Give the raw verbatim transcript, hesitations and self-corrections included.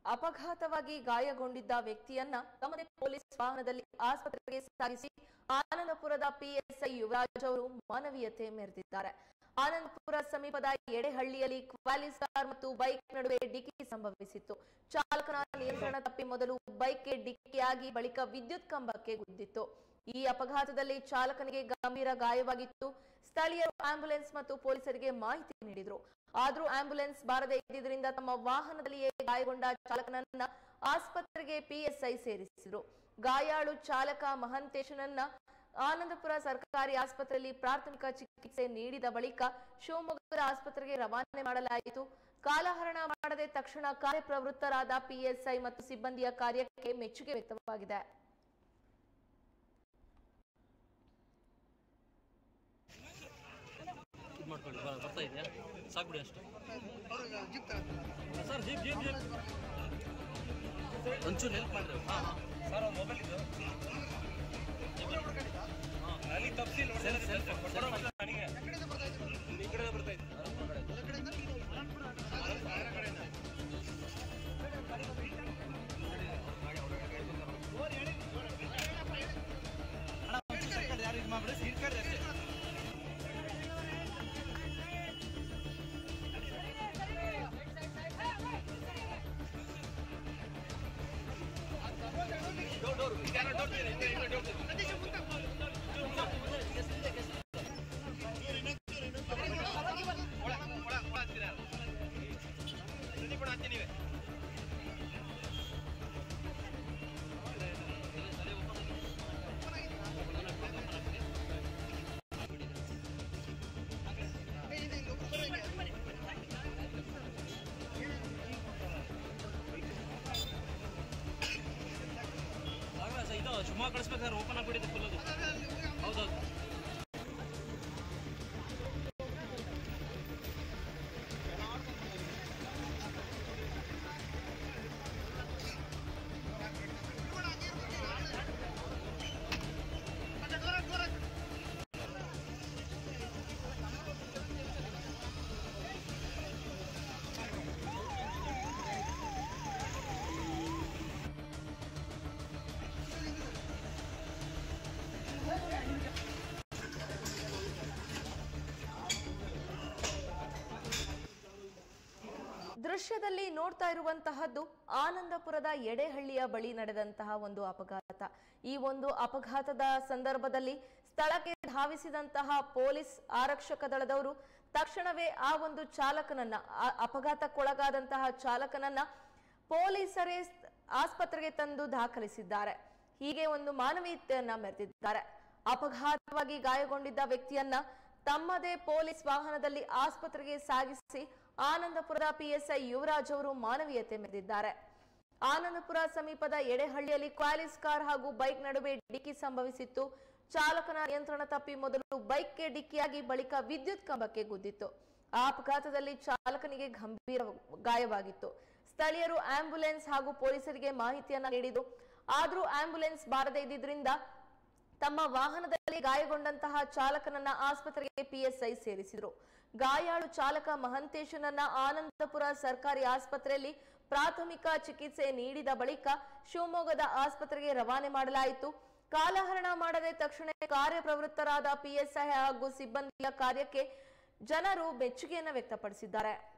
ಅಪಘಾತವಾಗಿ ಗಾಯಗೊಂಡಿದ್ದ ವ್ಯಕ್ತಿಯನ್ನ ತಮ್ಮದೇ ಪೊಲೀಸ್ ವಾಹನದಲ್ಲಿ ಆಸ್ಪತ್ರೆಗೆ ಸಾಗಿಸಿ ಆನಂದಪುರದ ಪಿಎಸ್ಐ ಯುವರಾಜ್ ಅವರು ಮಾನವೀಯತೆ ಮೆರೆದಿದ್ದಾರೆ. ಆನಂದಪುರ ಸಮೀಪದ ಎಡೆಹಳ್ಳಿಯಲ್ಲಿ ಕ್ವಾಲಿಸ್ ಕಾರ್ ಮತ್ತು ಬೈಕ್ ನಡುವೆ ಡಿಕ್ಕಿ ಸಂಭವಿಸಿತ್ತು. ಚಾಲಕನ ನಿಯಂತ್ರಣ ತಪ್ಪಿ ಮೊದಲು ಬೈಕ್ಗೆ ಡಿಕ್ಕಿಯಾಗಿ ಬಳಿಕ ವಿದ್ಯುತ್ ಕಂಬಕ್ಕೆ ಗುದ್ದಿತ್ತು. ಈ ಅಪಘಾತದಲ್ಲಿ ಚಾಲಕನಿಗೆ ಗಂಭೀರ ಗಾಯವಾಗಿತ್ತು. ಸ್ಥಳೀಯರು ಆಂಬ್ಯುಲೆನ್ಸ್ ಮತ್ತು ಪೊಲೀಸರಿಗೆ ಮಾಹಿತಿ ನೀಡಿದರು. ಆದರೂ ಆಂಬ್ಯುಲೆನ್ಸ್ ಬಾರದೇ ಇದ್ದಿದ್ದರಿಂದ ತಮ್ಮ ವಾಹನದಲ್ಲಿಯೇ ಗಾಯಗೊಂಡ ಚಾಲಕನನ್ನ ಆಸ್ಪತ್ರೆಗೆ ಪಿಎಸ್ಐ ಸೇರಿಸಿದರು. ಗಾಯಾಳು ಚಾಲಕ ಮಹಂತೇಶನನ್ನ ಆನಂದಪುರ ಸರ್ಕಾರಿ ಆಸ್ಪತ್ರೆಯಲ್ಲಿ ಪ್ರಾಥಮಿಕ ಚಿಕಿತ್ಸೆ ನೀಡಿದ ಬಳಿಕ ಶಿವಮೊಗ್ಗದ ಆಸ್ಪತ್ರೆಗೆ ರವಾನೆ ಮಾಡಲಾಯಿತು. ಕಾಲಹರಣ ಮಾಡದೆ ತಕ್ಷಣ ಕಾರ್ಯಪ್ರವೃತ್ತರಾದ ಪಿಎಸ್ಐ ಮತ್ತು ಸಿಬ್ಬಂದಿಯ ಕಾರ್ಯಕ್ಕೆ ಮೆಚ್ಚುಗೆ ವ್ಯಕ್ತವಾಗಿದೆ. ಮಾಡ್ಕೊಳ್ಳಿ ಬರ್ತಾ ಇದೆಯಾ ಸಾಕ್ಬಿಡಿ ಅಷ್ಟೇ ಸರ್. ಜೀಪ್ ಜೀಪ್ ಜೀಪ್ ಒಂಚೂರು ಹೆಲ್ಪ್ ಮಾಡಿದ್ರು. ಹಾಂ ಹಾಂ ಸರ್ ಒಂದು ಮೊಬೈಲ್ ಇದು ಅಲ್ಲಿ ತಪ್ಪಿಸಿ ನನಗೆ ಈ ಕಡೆ ಬರ್ತಾ ಇತ್ತು. ಯಾರು ಇದು ಮಾಡ್ಬಿಡಿ ಸೀಟ್ ಕಡೆ ಅಷ್ಟೇ. ಇದು ಶಿವಮೊಗ್ಗ ಕಳಿಸ್ಬೇಕಾದ್ರೆ ಓಪನ್ ಆಗಿಬಿಟ್ಟಿದೆ ಫುಲ್. ಅದು ಹೌದೌದು. ದೃಶ್ಯದಲ್ಲಿ ನೋಡ್ತಾ ಇರುವಂತಹದ್ದು ಆನಂದಪುರದ ಎಡೆಹಳ್ಳಿಯ ಬಳಿ ನಡೆದಂತಹ ಒಂದು ಅಪಘಾತ. ಈ ಒಂದು ಅಪಘಾತದ ಸಂದರ್ಭದಲ್ಲಿ ಸ್ಥಳಕ್ಕೆ ಧಾವಿಸಿದಂತಹ ಪೊಲೀಸ್ ಆರಕ್ಷಕ ದಳದವರು ತಕ್ಷಣವೇ ಆ ಒಂದು ಚಾಲಕನನ್ನ, ಅಪಘಾತಕ್ಕೊಳಗಾದಂತಹ ಚಾಲಕನನ್ನ ಪೊಲೀಸರೇ ಆಸ್ಪತ್ರೆಗೆ ತಂದು ದಾಖಲಿಸಿದ್ದಾರೆ. ಹೀಗೆ ಒಂದು ಮಾನವೀಯತೆಯನ್ನ ಮೆರೆದಿದ್ದಾರೆ. ಅಪಘಾತವಾಗಿ ಗಾಯಗೊಂಡಿದ್ದ ವ್ಯಕ್ತಿಯನ್ನ ತಮ್ಮದೇ ಪೊಲೀಸ್ ವಾಹನದಲ್ಲಿ ಆಸ್ಪತ್ರೆಗೆ ಸಾಗಿಸಿ ಆನಂದಪುರದ ಪಿಎಸ್ಐ ಯುವರಾಜ್ ಅವರು ಮಾನವೀಯತೆ ಮೆರೆದಿದ್ದಾರೆ. ಆನಂದಪುರ ಸಮೀಪದ ಎಡೆಹಳ್ಳಿಯಲ್ಲಿ ಕ್ವಾಲಿಸ್ ಕಾರ್ ಹಾಗೂ ಬೈಕ್ ನಡುವೆ ಡಿಕ್ಕಿ ಸಂಭವಿಸಿತ್ತು. ಚಾಲಕನ ನಿಯಂತ್ರಣ ತಪ್ಪಿ ಮೊದಲು ಬೈಕ್ಗೆ ಡಿಕ್ಕಿಯಾಗಿ ಬಳಿಕ ವಿದ್ಯುತ್ ಕಂಬಕ್ಕೆ ಗುದ್ದಿತ್ತು. ಆ ಅಪಘಾತದಲ್ಲಿ ಚಾಲಕನಿಗೆ ಗಂಭೀರ ಗಾಯವಾಗಿತ್ತು. ಸ್ಥಳೀಯರು ಆಂಬ್ಯುಲೆನ್ಸ್ ಹಾಗೂ ಪೊಲೀಸರಿಗೆ ಮಾಹಿತಿಯನ್ನ ನೀಡಿದ್ರು. ಆದರೂ ಆಂಬ್ಯುಲೆನ್ಸ್ ಬಾರದೇ ಇದ್ದಿದ್ರಿಂದ ತಮ್ಮ ವಾಹನದಲ್ಲಿ ಗಾಯಗೊಂಡಂತಹ ಚಾಲಕನನ್ನ ಆಸ್ಪತ್ರೆಗೆ ಪಿಎಸ್ಐ ಸೇರಿಸಿದ್ರು. ಗಾಯಾಳು ಚಾಲಕ ಮಹಂತೇಶನನ್ನ ಆನಂದಪುರ ಸರ್ಕಾರಿ ಆಸ್ಪತ್ರೆಯಲ್ಲಿ ಪ್ರಾಥಮಿಕ ಚಿಕಿತ್ಸೆ ನೀಡಿದ ಬಳಿಕ ಶಿವಮೊಗ್ಗದ ಆಸ್ಪತ್ರೆಗೆ ರವಾನೆ ಮಾಡಲಾಯಿತು. ಕಾಲಹರಣ ಮಾಡದೆ ತಕ್ಷಣ ಕಾರ್ಯಪ್ರವೃತ್ತರಾದ ಪಿಎಸ್ಐ ಹಾಗೂ ಸಿಬ್ಬಂದಿಯ ಕಾರ್ಯಕ್ಕೆ ಜನರು ಮೆಚ್ಚುಗೆಯನ್ನು ವ್ಯಕ್ತಪಡಿಸಿದ್ದಾರೆ.